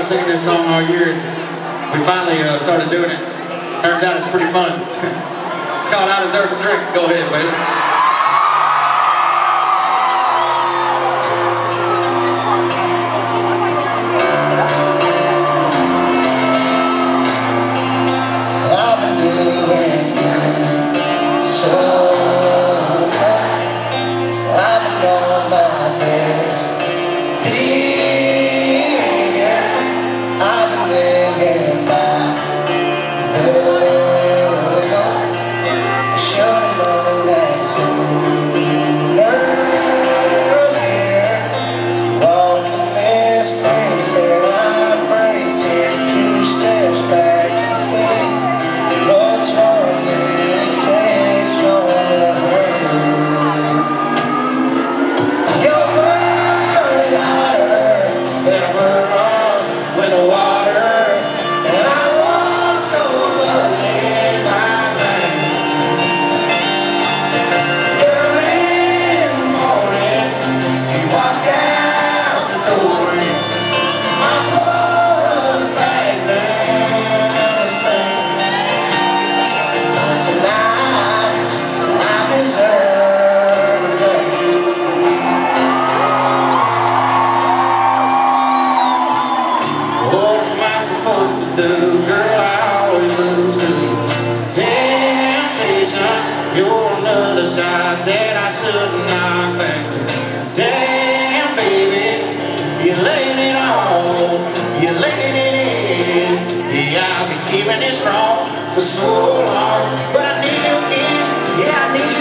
singing this song all year, and we finally started doing it. Turns out it's pretty fun. It's called I Deserve a Drink. Go ahead, baby. That I should not think. Damn, baby, you're laying it on, you're laying it in. Yeah, I've been keeping it strong for so long, but I need you again. Yeah, I need you.